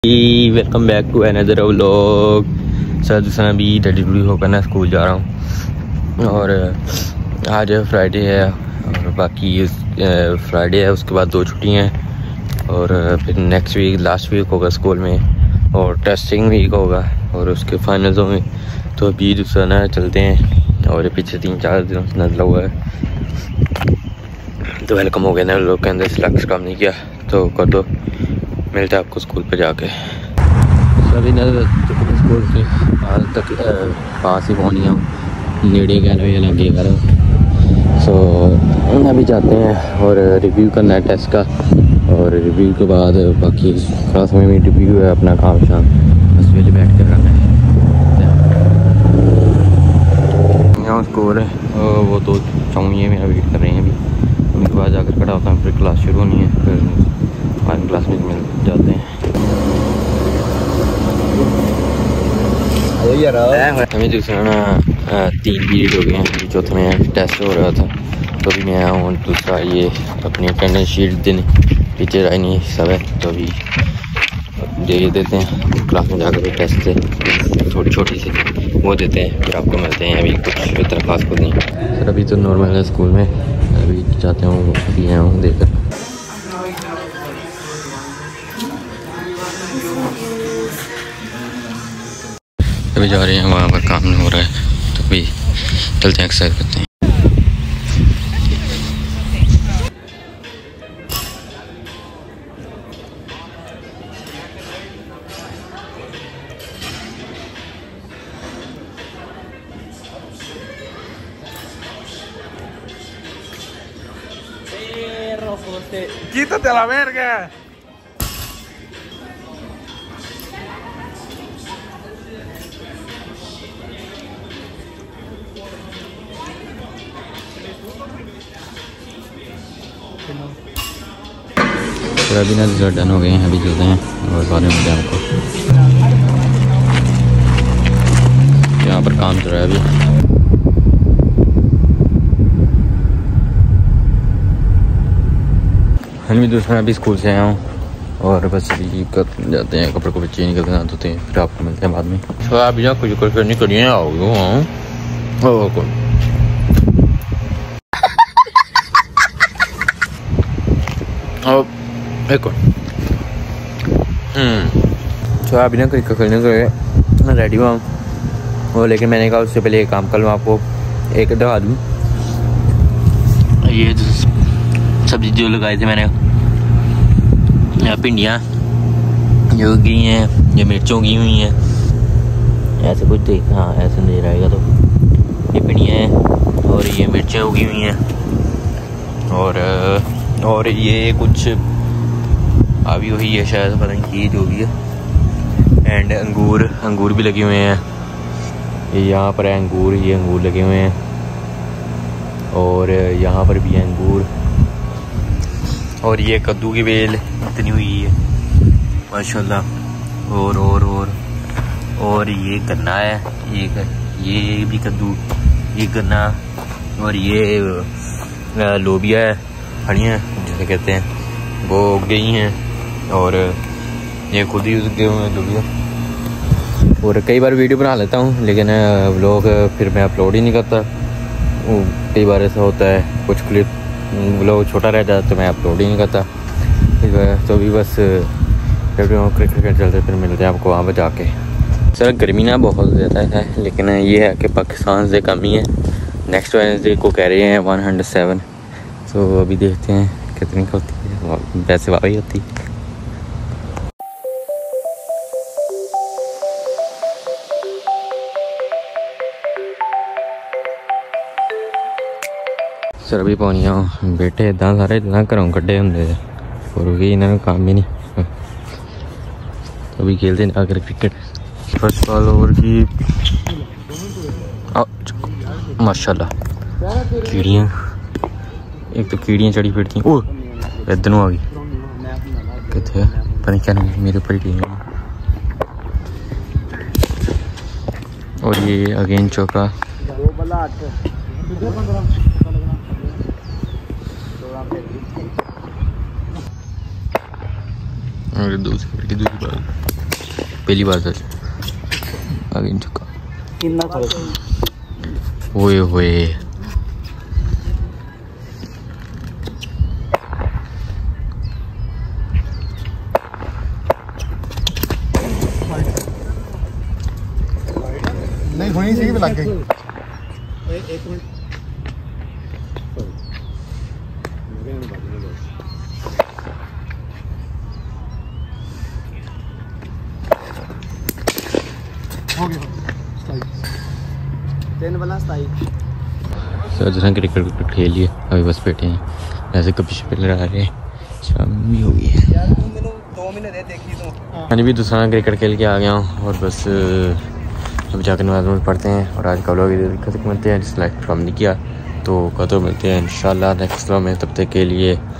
Welcome back to another vlog. Sir दूसरा भी ready होकर ना स्कूल जा रहा हूँ और आज फ्राइडे है और बाकी फ्राइडे है, उसके बाद 2 छुट्टियाँ हैं और फिर नेक्स्ट वीक लास्ट वीक होगा स्कूल में और टेस्टिंग वीक होगा और उसके फाइनल्स होंगे। तो अभी दूसरा ना चलते हैं और पीछे 3-4 दिन नजला हुआ है तो वेलकम हो गया ना। लोग के अंदर सिलेक्ट काम नहीं किया तो कर दो, मिलता है आपको स्कूल पे जाके। सभी ना स्कूल के हाल तक पास ही पहुँच गया हूँ, नेड़े कह लो या लगे कह लो। सो अभी जाते हैं और रिव्यू करना है टेस्ट का और रिव्यू के बाद बाकी क्लास में भी रिव्यू है, अपना काम शाम बस वेले बैठ कर करना है। यहाँ स्कूल है वो 2 चौंगियाँ मेरा वेट कर रही हैं अभी, उनके बाद जाकर खड़ा होता हूँ, फिर क्लास शुरू होनी है, फिर हमारी क्लास में मिल जाते हैं। हमें दूसरा ना 3 पीरियड हो गए हैं, चौथे में टेस्ट हो रहा था तो अभी मैं आया हूँ। दूसरा ये अपनी अटेंडेंस शीट दिन टीचर आई नहीं सब है तो अभी दे देते हैं क्लास में जाकर टेस्ट से थोड़ी छोटी सी वो देते हैं, फिर आपको मिलते हैं। अभी कुछ इतना खास कुछ नहीं सर, अभी तो नॉर्मल है स्कूल में, अभी जाते हूँ अभी आया हूँ देखकर। अभी जा रहे हैं वहाँ पर काम नहीं हो रहा है तो अभी चलते हैं एक्सरसाइज करते हैं। Quítate a la verga. तो अभी ना रिजल्ट डन हो गए हैं, अभी चलते हैं और बाद में मिलते हैं आपको। यहाँ पर काम चल रहा है अभी। मैं दूसरा अभी स्कूल से आया हूँ और बस अभी जाते हैं, कपड़े को चेंज करके ना धोते हैं, फिर आपको मिलते हैं बाद में। तो अभी ना कुछ करनी करिए आओ एक तो अभी ना क्रिकेट खेलने के मैं रेडी हुआ हूँ वो, लेकिन मैंने कहा उससे पहले एक काम कर लूँ, आपको एक दिखा दूँ। ये सब्जी जो लगाई थी मैंने, भिंडियाँ जो उगी हैं, ये मिर्चों उगी हुई हैं, ऐसे कुछ देख हाँ ऐसे नजर आएगा तो ये भिंडियाँ हैं और ये मिर्चें उगी हुई हैं और ये कुछ अभी हुई है शायद, पता नहीं जो भी है। एंड अंगूर भी लगे हुए हैं, ये यहाँ पर है अंगूर, ये अंगूर लगे हुए हैं और यहाँ पर भी है अंगूर और ये कद्दू की बेल इतनी हुई है माशाल्लाह। और ये गन्ना है, ये भी कद्दू, ये गन्ना और ये लोबिया है, फलियाँ जिसे कहते हैं, वो उग गई हैं और ये खुद ही उग गए हुए हैं लोबिया। और कई बार वीडियो बना लेता हूँ लेकिन व्लॉग फिर मैं अपलोड ही नहीं करता, कई बार ऐसा होता है कुछ क्लिप व्लॉग छोटा रह जाता तो मैं अपलोड ही नहीं करता। तो अभी बस क्रिकेट चलते फिर मिलते हैं आपको वहाँ पर जाके। सर गर्मी ना बहुत ज़्यादा है लेकिन ये है कि पाकिस्तान से कम ही है। नेक्स्ट वेडनेसडे को कह रहे हैं 107, तो अभी देखते हैं कितनी का होती है, वैसे वाही होती है। सर अभी पहुँचिया हूँ बेटे, इदा सारे इतना घरों कड्डे होंगे और भी इन्होंने काम ही नहीं। तो अभी खेलते हैं जाकर क्रिकेट। फर्स्ट बॉल ओवर की माशाल्लाह कीड़ियाँ, एक तो कीड़ियाँ चढ़ी फिरती, ओ इधर आ गई कितने पता नहीं क्या नहीं मेरे ऊपर ही गई। और ये अगेन चौका और दूसरी बात पहली बार था आगे चुका ओए होए नहीं होनी चाहिए लग गई एक मिनट हो गया क्रिकेट खेल लिए अभी बस बैठे हैं ऐसे कभी पहले आ रहे हैं शाम भी हो गई है मैंने भी दूसरा क्रिकेट खेल के आ गया हूँ और बस अब जाकर नमाज़ पढ़ते हैं और आज का व्लॉग खत्म करते हैं जिस लाइक काम नहीं किया तो कल मिलते हैं इंशाल्लाह नेक्स्ट व्लॉग में तब तक के लिए